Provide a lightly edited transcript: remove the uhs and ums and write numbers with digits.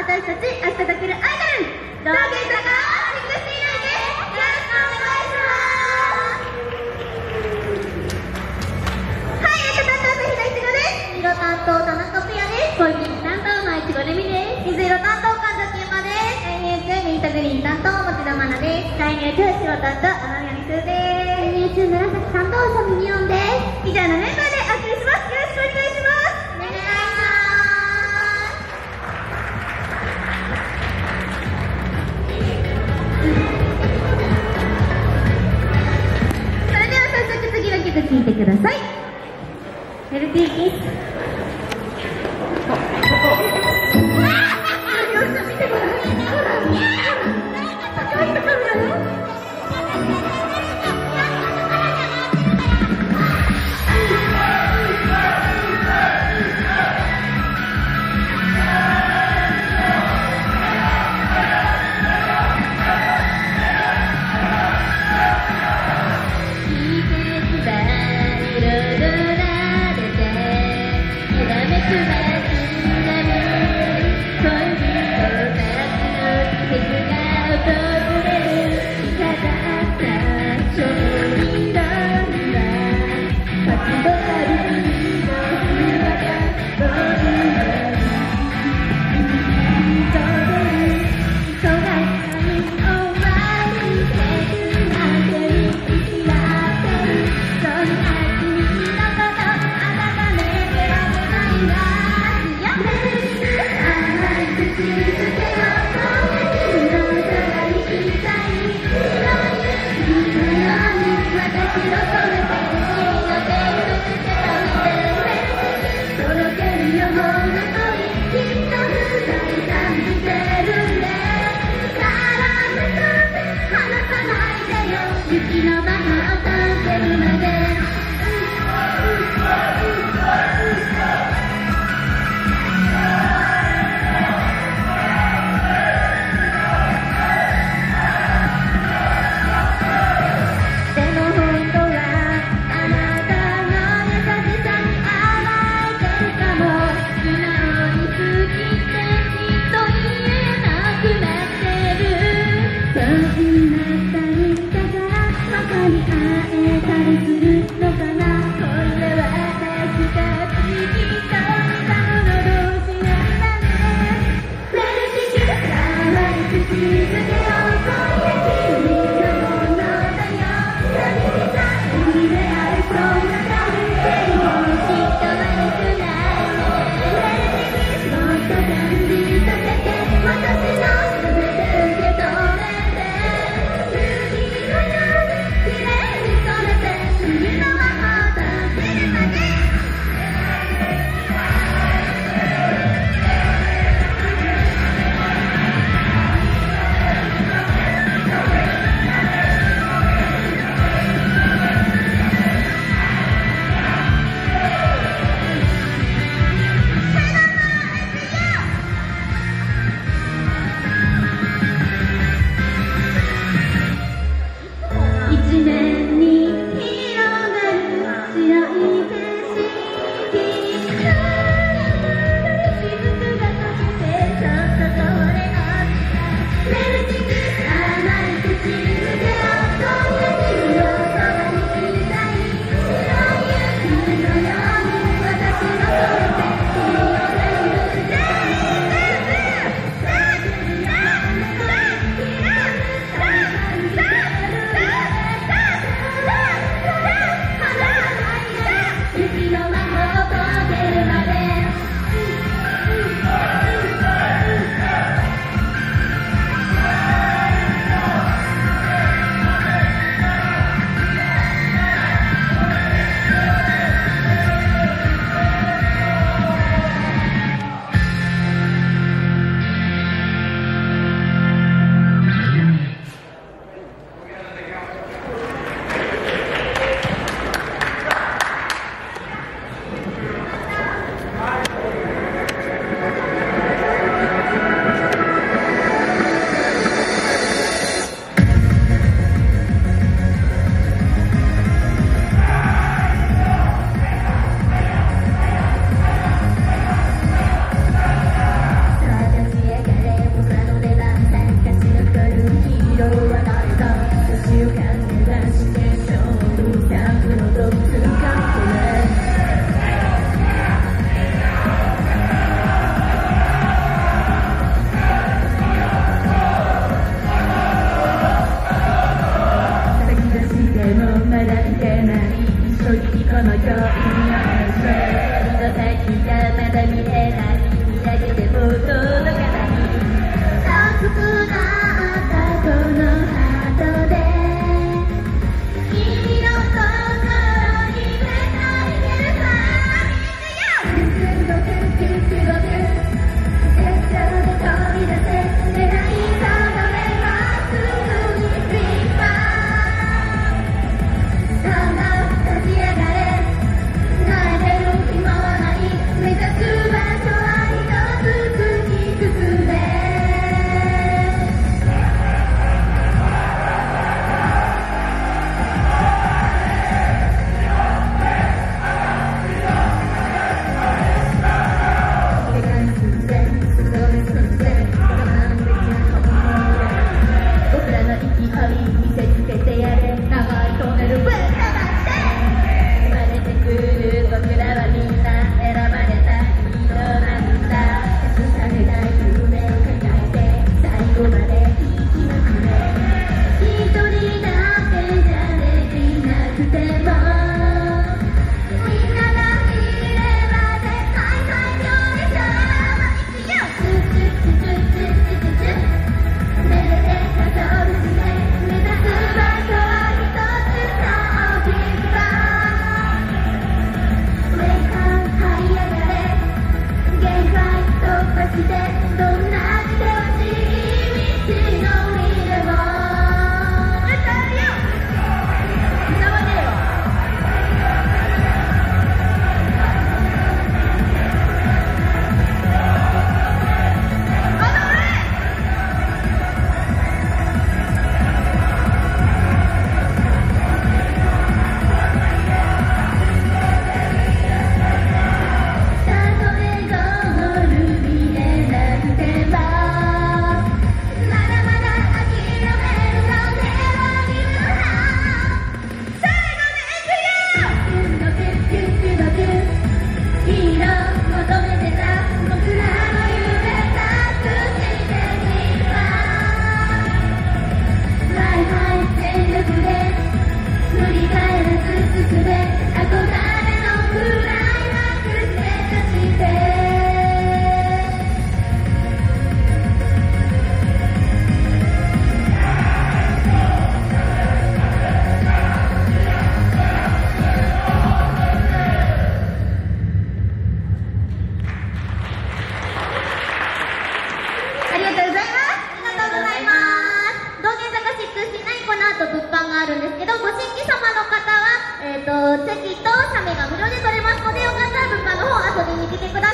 私たち明日だけるアイドル、ローゲンタがチェックしていないでよろしくお願いします。はい、赤担当の平井です。色担当田中ペアです。恋人担当のいちごレミです。水色担当神崎山です。来年中ミントグリーン担当持田愛菜です。来年中白担当天宮美空です。来年中紫担当サミニオンです。以上のメンバーでお送りします。よろしくお願いします。お願いします。それでは早速次の曲聴いてください。メルティーキス。好きなように好きってチェキと写メが無料で取れますので、よかったら物販の方遊びに来てください。